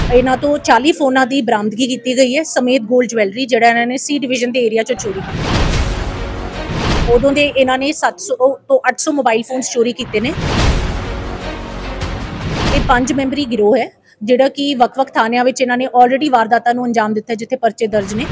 इन्हां तो 40 फोनां की बरामदगी की गई है समेत गोल्ड ज्वैलरी जिहड़ा इन्हां ने सी डिवीजन के एरिया चों चोरी की। उदों दे इन्हां ने 700 तो 800 मोबाइल फोन्स चोरी किए ने। ये 5 मैंबरी गिरोह है जिहड़ा कि वख-वख थाणियां विच इन्हां ने ऑलरेडी वारदातां नूं अंजाम दित्ता है जिथे परचे दर्ज ने।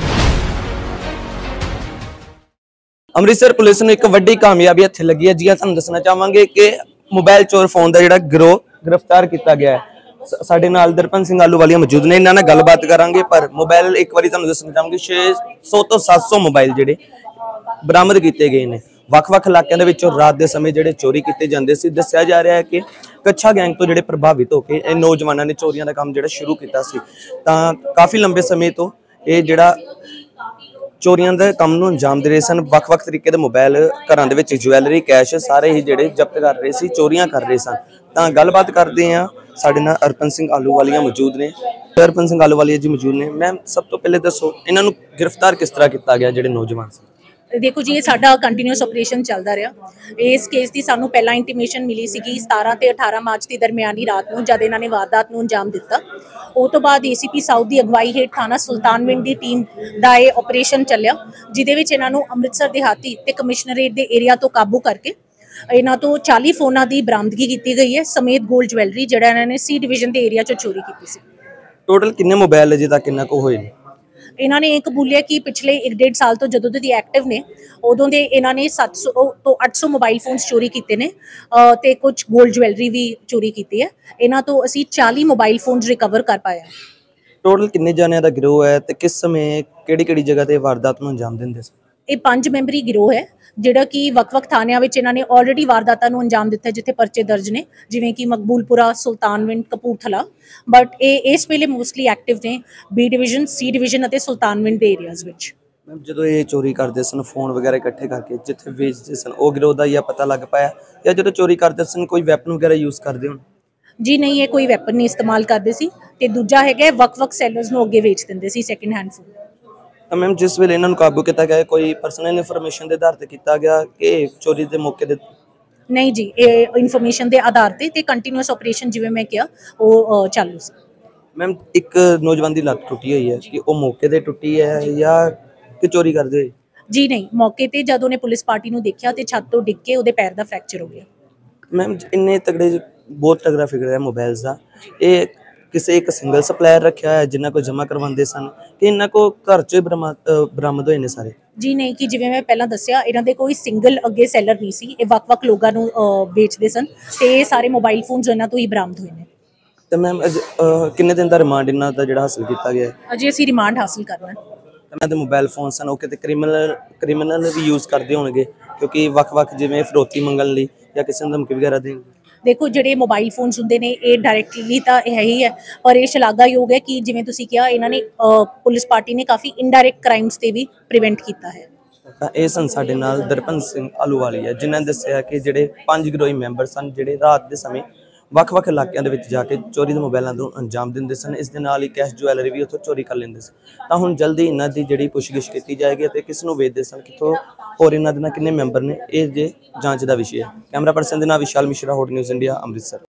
ਅੰਮ੍ਰਿਤਸਰ ਪੁਲਿਸ ਨੂੰ ਇੱਕ ਵੱਡੀ ਕਾਮਯਾਬੀ ਇੱਥੇ ਲੱਗੀ ਹੈ ਜੀ। ਤੁਹਾਨੂੰ ਦੱਸਣਾ ਚਾਹਾਂਗੇ ਕਿ ਮੋਬਾਈਲ ਚੋਰ ਫੋਨ ਦਾ ਜਿਹੜਾ ਗਿਰੋਹ ਗ੍ਰਿਫਤਾਰ ਕੀਤਾ ਗਿਆ ਹੈ। ਸਾਡੇ ਨਾਲ ਦਰਪਨ ਸਿੰਘ ਆਲੂਵਾਲੀਆ ਮੌਜੂਦ ਨੇ, ਇਹਨਾਂ ਨਾਲ ਗੱਲਬਾਤ ਕਰਾਂਗੇ। ਪਰ ਮੋਬਾਈਲ ਇੱਕ ਵਾਰੀ ਤੁਹਾਨੂੰ ਦੱਸਣਾ ਚਾਹਾਂਗੇ 600 ਤੋਂ 700 ਮੋਬਾਈਲ ਜਿਹੜੇ ਬਰਾਮਦ ਕੀਤੇ ਗਏ ਨੇ। ਵੱਖ-ਵੱਖ ਇਲਾਕਿਆਂ ਦੇ ਵਿੱਚੋਂ ਰਾਤ ਦੇ ਸਮੇਂ ਜਿਹੜੇ ਚੋਰੀ ਕੀਤੇ ਜਾਂਦੇ ਸੀ। ਦੱਸਿਆ ਜਾ ਰਿਹਾ ਹੈ ਕਿ ਕੱਛਾ ਗੈਂਗ ਤੋਂ ਜਿਹੜੇ ਪ੍ਰਭਾਵਿਤ ਹੋ ਕੇ ਇਹ ਨੌਜਵਾਨਾਂ ਨੇ ਚੋਰੀਆਂ ਦਾ ਕੰਮ ਜਿਹੜਾ ਸ਼ੁਰੂ ਕੀਤਾ ਸੀ। ਤਾਂ ਕਾਫੀ ਲੰਬੇ ਸਮੇਂ ਤੋਂ ਇਹ ਜਿਹੜਾ ਚੋਰੀਆਂ ਦੇ ਕੰਮ ਨੂੰ ਅੰਜਾਮ ਦੇ ਰਹੇ ਸਨ। ਵੱਖ-ਵੱਖ ਤਰੀਕੇ ਦੇ ਮੋਬਾਈਲ, ਘਰਾਂ ਦੇ ਵਿੱਚ ਜਵੈਲਰੀ, ਕੈਸ਼ ਸਾਰੇ ਹੀ ਜਿਹੜੇ ਜ਼ਬਤ ਕਰ ਰਹੇ ਸੀ, ਚੋਰੀਆਂ ਕਰ ਰਹੇ ਸਨ। ਤਾਂ ਗੱਲਬਾਤ ਕਰਦੇ ਹਾਂ, ਸਾਡੇ ਨਾਲ ਅਰਪਨ ਸਿੰਘ ਆਲੂਵਾਲੀਆ ਮੌਜੂਦ ਨੇ। ਅਰਪਨ ਸਿੰਘ ਆਲੂਵਾਲੀਆ ਜੀ ਮੌਜੂਦ ਨੇ। ਮੈਮ ਸਭ ਤੋਂ ਪਹਿਲੇ ਦੱਸੋ ਇਹਨਾਂ ਨੂੰ ਗ੍ਰਿਫਤਾਰ ਕਿਸ ਤਰ੍ਹਾਂ ਕੀਤਾ ਗਿਆ ਜਿਹੜੇ ਨੌਜਵਾਨ ਸੀ? देखो जी, ये साडा कंटीन्यूअस ऑपरेशन चलता रहा। इस केस की सानू पहला इंटीमेशन मिली सी 17 ते 18 मार्च की दरमियानी रात को जब इन्होंने वारदात को अंजाम दिता। उस तो बाद ACP साउथ की अगवाई हेठ थाना सुल्तानविंड की टीम का यह ऑपरेशन चलिया जिहदे विच इन्हां नूं अमृतसर देहाती ते कमिश्नरेट के एरिया तो काबू करके इन्हां तो 40 फोनां की बरामदगी की गई है समेत गोल्ड ज्वैलरी जिहड़ा इन्हां ने सी डिवीजन के एरिया चों चोरी की सी। टोटल कितने मोबाइल अजे तक किन्ना को होए ने? इन्हां ने एक बोलिया कि पिछले 1.5 साल तो जदों दे एक्टिव ने उदों दे इन्हां ने 700 तो 800 मोबाइल फोन्स चोरी कीते ने ते कुछ गोल्ड ज्वैलरी भी चोरी की है। इन्हां तो असीं 40 मोबाइल फोन्स रिकवर कर पाया। टोटल किन्ने जाने दा गिरोह है ते किस समय किहड़ी-किहड़ी जगह ते वारदात नूं अंजाम दिंदे सी? ये 5 मैंबरी गिरोह है जिहड़ा कि वख-वख थाणियां विच इन्हां ने ऑलरेडी वारदातां नूं अंजाम दित्ता जिथे परचे दर्ज ने, जिवें कि मकबूलपुरा, सुल्तानविंड, कपूरथला। बट ये इस वेले मोस्टली एक्टिव ने B डिवीजन, C डिवीजन ਅਤੇ ਸੁਲਤਾਨਵਿੰਡ ਦੇ ਏਰੀਆਜ਼ ਵਿੱਚ। ਮੈਮ ਜਦੋਂ ਇਹ ਚੋਰੀ ਕਰਦੇ ਸਨ ਫੋਨ ਵਗੈਰਾ ਇਕੱਠੇ ਕਰਕੇ ਜਿੱਥੇ ਵੇਚਦੇ ਸਨ, ਉਹ ਗਿਰੋਹ ਦਾ ਹੀ ਪਤਾ ਲੱਗ ਪਾਇਆ ਜਾਂ ਜਦੋਂ ਚੋਰੀ ਕਰਦੇ ਸਨ ਕੋਈ ਵੈਪਨ ਵਗੈਰਾ ਯੂਜ਼ ਕਰਦੇ ਹੋਣ? ਜੀ ਨਹੀਂ, ਇਹ ਕੋਈ ਵੈਪਨ ਨਹੀਂ ਇਸਤੇਮਾਲ ਕਰਦੇ ਸੀ ਤੇ ਦੂਜਾ ਹੈਗਾ ਵੱਖ-ਵੱਖ ਸੈਲਰਸ ਨੂੰ ਅੱਗੇ ਵੇਚ ਦਿੰਦੇ ਸੀ ਸੈਕਿੰਡ ਹੈਂਡ ਫੋਨ। ਤਾਂ ਮੈਮ ਜਿਸ ਵੇਲੇ ਇਹਨਾਂ ਨੂੰ ਕਾਬੂ ਕੀਤਾ ਗਿਆ ਕੋਈ ਪਰਸਨਲ ਇਨਫੋਰਮੇਸ਼ਨ ਦੇ ਆਧਾਰ ਤੇ ਕੀਤਾ ਗਿਆ ਕਿ ਚੋਰੀ ਦੇ ਮੌਕੇ ਦੇ? ਨਹੀਂ ਜੀ, ਇਹ ਇਨਫੋਰਮੇਸ਼ਨ ਦੇ ਆਧਾਰ ਤੇ ਕੰਟੀਨਿਊਅਸ ਆਪਰੇਸ਼ਨ ਜਿਵੇਂ ਮੈਂ ਕਿਹਾ ਉਹ ਚਾਲੂ ਸੀ। ਮੈਮ ਇੱਕ ਨੌਜਵਾਨ ਦੀ ਲੱਤ ਟੁੱਟੀ ਹੋਈ ਹੈ ਕਿ ਉਹ ਮੌਕੇ ਤੇ ਟੁੱਟੀ ਹੈ ਜਾਂ ਕਿ ਚੋਰੀ ਕਰਦੇ ਹੋਏ? ਜੀ ਨਹੀਂ, ਮੌਕੇ ਤੇ ਜਦ ਉਹਨੇ ਪੁਲਿਸ ਪਾਰਟੀ ਨੂੰ ਦੇਖਿਆ ਤੇ ਛੱਤ ਤੋਂ ਡਿੱਗ ਕੇ ਉਹਦੇ ਪੈਰ ਦਾ ਫ੍ਰੈਕਚਰ ਹੋ ਗਿਆ। ਮੈਮ ਇੰਨੇ ਤਗੜੇ ਬਹੁਤ ਤਗੜਾ ਫਿਗਰ ਹੈ ਮੋਬਾਈਲਸ ਦਾ। ਇਹ ਕਿਸੇ ਇੱਕ ਸਿੰਗਲ ਸਪਲਾਇਰ ਰੱਖਿਆ ਹੈ ਜਿਨ੍ਹਾਂ ਕੋ ਜਮ੍ਹਾਂ ਕਰਵਾਉਂਦੇ ਸਨ ਕਿ ਇਹਨਾਂ ਕੋ ਘਰ 'ਚ ਬਰਾਮਦ ਹੋਏ ਨੇ ਸਾਰੇ? ਜੀ ਨਹੀਂ, ਕਿ ਜਿਵੇਂ ਮੈਂ ਪਹਿਲਾਂ ਦੱਸਿਆ ਇਹਨਾਂ ਦੇ ਕੋਈ ਸਿੰਗਲ ਅੱਗੇ ਸੈਲਰ ਨਹੀਂ ਸੀ, ਇਹ ਵੱਖ-ਵੱਖ ਲੋਕਾਂ ਨੂੰ ਵੇਚਦੇ ਸਨ ਤੇ ਇਹ ਸਾਰੇ ਮੋਬਾਈਲ ਫੋਨਸ ਇਹਨਾਂ ਤੋਂ ਹੀ ਬਰਾਮਦ ਹੋਏ ਨੇ। ਤੇ ਮੈਮ ਕਿੰਨੇ ਦਿਨ ਦਾ ਰਿਮਾਂਡ ਇਹਨਾਂ ਦਾ ਜਿਹੜਾ ਹਾਸਲ ਕੀਤਾ ਗਿਆ? ਅਜੇ ਅਸੀਂ ਰਿਮਾਂਡ ਹਾਸਲ ਕਰਨਾ। ਇਹਨਾਂ ਦੇ ਮੋਬਾਈਲ ਫੋਨ ਸਨ ਉਹ ਕਿਤੇ ਕ੍ਰਿਮੀਨਲ ਵੀ ਯੂਜ਼ ਕਰਦੇ ਹੋਣਗੇ ਕਿਉਂਕਿ ਵੱਖ-ਵੱਖ ਜਿਵੇਂ ਫਰੋਤੀ ਮੰਗਣ ਲਈ ਜਾਂ ਕਿਸੇ ਨੂੰ ਧਮਕੀ ਵਗੈਰਾ ਦੇਣ? देखो ਜਿਹੜੇ ਮੋਬਾਈਲ ਫੋਨਸ ਹੁੰਦੇ ਨੇ ਇਹ ਡਾਇਰੈਕਟਲੀ ਤਾਂ ਇਹ ਹੀ ਹੈ ਪਰ ਇਹ ਸ਼ਲਾਘਾਯੋਗ ਹੈ ਕਿ ਜਿਵੇਂ ਤੁਸੀਂ ਕਿਹਾ ਇਹਨਾਂ ਨੇ ਪੁਲਿਸ ਪਾਰਟੀ ਨੇ ਕਾਫੀ ਇਨਡਾਇਰੈਕਟ ਕ੍ਰਾਈਮਸ ਤੇ ਵੀ ਪ੍ਰੀਵੈਂਟ ਕੀਤਾ ਹੈ। ਤਾਂ ਇਹ ਸਨ ਸਾਡੇ ਨਾਲ ਦਰਪਨ ਸਿੰਘ ਆਲੂਵਾਲੀਆ ਜਿਨ੍ਹਾਂ ਨੇ ਦੱਸਿਆ ਕਿ ਜਿਹੜੇ 5 ਗਿਰੋਹੀ ਮੈਂਬਰ ਸਨ ਜਿਹੜੇ ਰਾਤ ਦੇ ਸਮੇਂ ਵੱਖ-ਵੱਖ ਇਲਾਕਿਆਂ ਦੇ ਵਿੱਚ ਜਾ ਕੇ ਚੋਰੀ ਦੇ ਮੋਬਾਈਲਾਂ ਨੂੰ ਅੰਜਾਮ ਦਿੰਦੇ ਸਨ। ਇਸ ਦੇ ਨਾਲ ਹੀ ਕੈਸ਼ ਜੁਐਲਰੀ ਵੀ ਉੱਥੋਂ ਚੋਰੀ ਕਰ ਲੈਂਦੇ ਸੀ। ਤਾਂ ਹੁਣ ਜਲਦੀ ਇਹਨਾਂ ਦੀ ਜਿਹੜੀ ਪੁੱਛਗਿੱਛ ਕੀਤੀ ਜਾਏਗੀ ਅਤੇ ਕਿਸ ਨੂੰ ਵੇਚਦੇ ਸਨ, ਕਿੱਥੋਂ, ਹੋਰ ਇਹਨਾਂ ਦੇ ਨਾਲ ਕਿੰਨੇ ਮੈਂਬਰ ਨੇ, ਇਹ ਜੇ ਜਾਂਚ ਦਾ ਵਿਸ਼ੇ ਹੈ। ਕੈਮਰਾ ਪਰਸਨ ਦੇ ਨਾਲ Vishal Mishra, hot news India, Amritsar.